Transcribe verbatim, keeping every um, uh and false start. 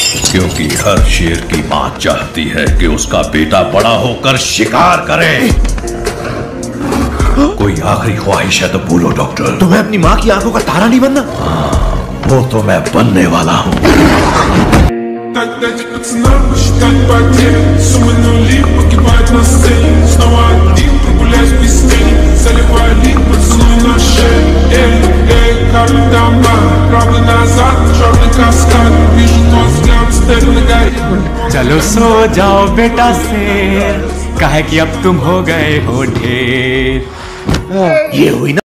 क्योंकि हर शेर की मां चाहती है कि उसका बेटा बड़ा होकर शिकार करे। कोई आखिरी ख्वाहिश है तो बोलो डॉक्टर। तुम्हें अपनी माँ की आंखों का तारा नहीं बनना? हाँ, वो तो मैं बनने वाला हूँ। चलो सो जाओ बेटा शेर, काहे कि अब तुम हो गए हो ढेर। ये हुई ना